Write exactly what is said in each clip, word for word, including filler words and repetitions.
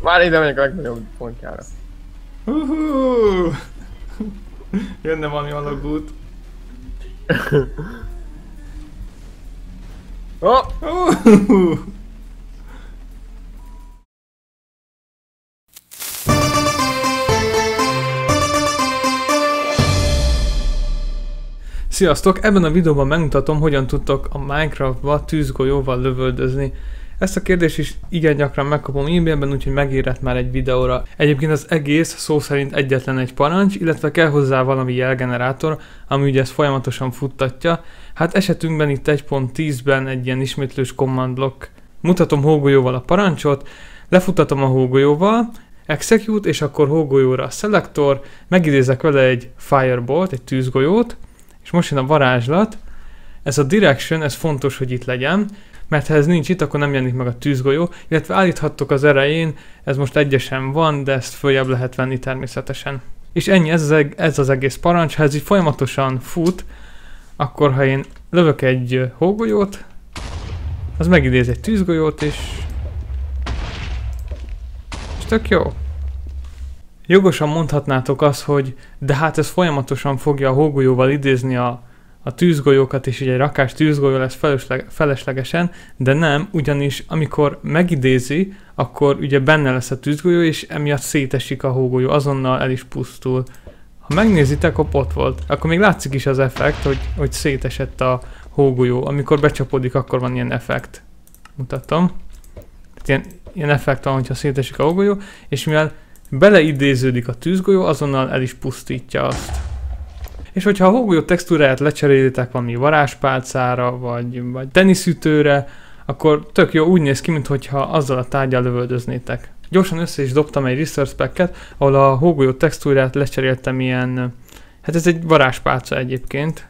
Már ide megyek a legnagyobb pontjára. Uhú. Jönne valami alagút. Oh! Uh. Sziasztok! Ebben a videóban megmutatom, hogyan tudtok a Minecraftba tűzgolyóval lövöldözni. Ezt a kérdést is igen gyakran megkapom e-mailben, úgyhogy megérett már egy videóra. Egyébként az egész szó szerint egyetlen egy parancs, illetve kell hozzá valami jelgenerátor, ami ugye ezt folyamatosan futtatja. Hát esetünkben itt egy pont tízben egy ilyen ismétlős command block. Mutatom hógolyóval a parancsot, lefutatom a hógolyóval, execute, és akkor hógolyóra a selector, megidézek vele egy firebolt, egy tűzgolyót, és most jön a varázslat. Ez a direction, ez fontos, hogy itt legyen, mert ha ez nincs itt, akkor nem jelenik meg a tűzgolyó, illetve állíthattok az erején, ez most egyesen van, de ezt följebb lehet venni természetesen. És ennyi, ez az, eg ez az egész parancs, ha ez így folyamatosan fut, akkor ha én lövök egy hógolyót, az megidéz egy tűzgolyót, és... és tök jó. Jogosan mondhatnátok azt, hogy de hát ez folyamatosan fogja a hógolyóval idézni a, a tűzgolyókat, és ugye egy rakás tűzgolyó lesz feleslegesen, de nem, ugyanis amikor megidézi, akkor ugye benne lesz a tűzgolyó, és emiatt szétesik a hógolyó, azonnal el is pusztul. Ha megnézitek, akkor ott volt. Akkor még látszik is az effekt, hogy, hogy szétesett a hógolyó. Amikor becsapódik, akkor van ilyen effekt. Mutatom. Ilyen, ilyen effekt van, hogyha szétesik a hógolyó, és mivel beleidéződik a tűzgolyó, azonnal el is pusztítja azt. És hogyha a hógolyó textúráját lecserélitek valami varázspálcára, vagy, vagy teniszütőre, akkor tök jó, úgy néz ki, mintha azzal a tárgyal lövöldöznétek. Gyorsan össze is dobtam egy research packet, ahol a hógolyó textúrát lecseréltem ilyen... Hát ez egy varázspálca egyébként.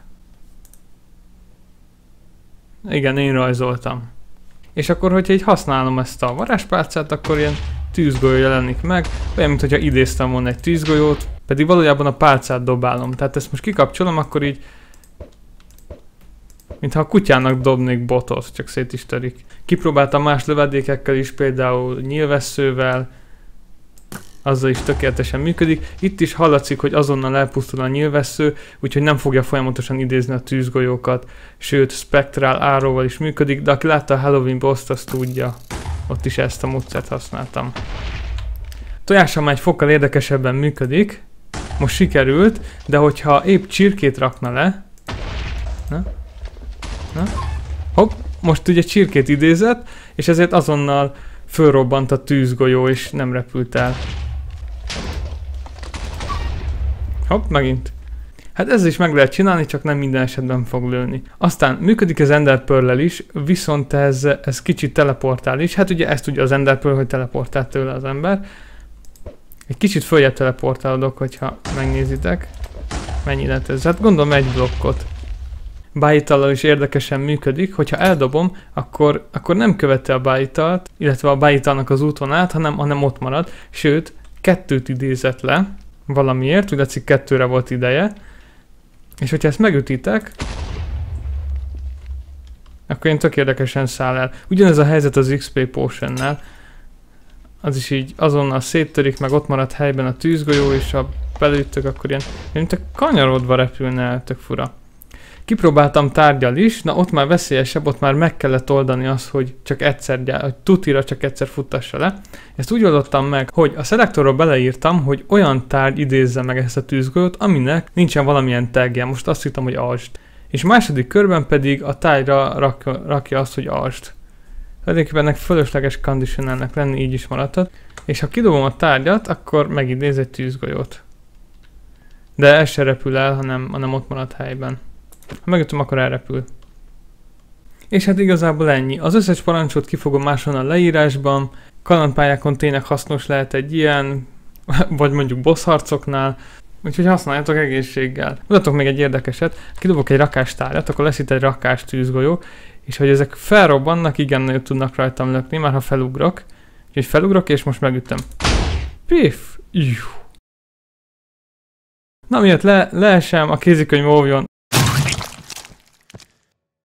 Igen, én rajzoltam. És akkor, hogyha így használom ezt a varázspálcát, akkor ilyen tűzgolyó jelenik meg, olyan, mintha idéztem volna egy tűzgolyót, pedig valójában a pálcát dobálom. Tehát ezt most kikapcsolom, akkor így... mintha a kutyának dobnék botot, csak szét is törik. Kipróbáltam más lövedékekkel is, például nyílvesszővel, azzal is tökéletesen működik. Itt is hallatszik, hogy azonnal elpusztul a nyílvessző, úgyhogy nem fogja folyamatosan idézni a tűzgolyókat. Sőt, Spectral Arrow-val is működik, de aki látta a Halloween Boss-t, azt tudja. Ott is ezt a módszert használtam. Tojásom már egy fokkal érdekesebben működik. Most sikerült, de hogyha épp csirkét rakna le... Na? Na? Hopp, most ugye csirkét idézett, és ezért azonnal fölrobbant a tűzgolyó, és nem repült el. Hopp, megint. Hát ezzel is meg lehet csinálni, csak nem minden esetben fog lőni. Aztán működik az Ender Pearl-lel is, viszont ez, ez kicsit teleportál is. Hát ugye ezt tudja az Ender Pearl, hogy teleportál tőle az ember. Egy kicsit följebb teleportálodok, hogyha megnézitek. Mennyi lett ez? Hát gondolom egy blokkot. Bájitallal is érdekesen működik, hogyha eldobom, akkor, akkor nem követi a bájitalt, illetve a bájitalnak az útvonalát, hanem, hanem ott marad. Sőt, kettőt idézett le valamiért, úgy látszik kettőre volt ideje. És hogyha ezt megütitek, akkor én tök érdekesen száll el. Ugyanez a helyzet az iksz pé Potionnál. Az is így azonnal széttörik, meg ott marad helyben a tűzgolyó, és ha belütök, akkor ilyen, mint a kanyarodva repülne el, tök fura. Kipróbáltam tárgyal is, na ott már veszélyesebb, ott már meg kellett oldani azt, hogy csak egyszer, hogy tutira csak egyszer futtassa le. Ezt úgy oldottam meg, hogy a szelektorról beleírtam, hogy olyan tárgy idézze meg ezt a tűzgolyót, aminek nincsen valamilyen tagja. Most azt hittem, hogy alst. És második körben pedig a tárgyra rak, rakja azt, hogy alst. Tulajdonképpen ennek fölösleges conditionalnek lenni, így is maradhat. És ha kidobom a tárgyat, akkor megidéz egy tűzgolyót. De ez se repül el, hanem, hanem ott marad helyben. Ha megütöm, akkor elrepül. És hát igazából ennyi. Az összes parancsot ki fogom másolni a leírásban. Kalandpályákon tényleg hasznos lehet egy ilyen, vagy mondjuk boss harcoknál. Úgyhogy használjátok egészséggel. Mutatok még egy érdekeset. Kidobok egy rakástárgyat, akkor lesz itt egy rakás tűzgolyó. És hogy ezek felrobbannak, igen nagyon tudnak rajtam lökni, már ha felugrok. Úgyhogy felugrok, és most megütöm. Pif! Juh. Na miatt le, leesem, a kézikönyv óvjon.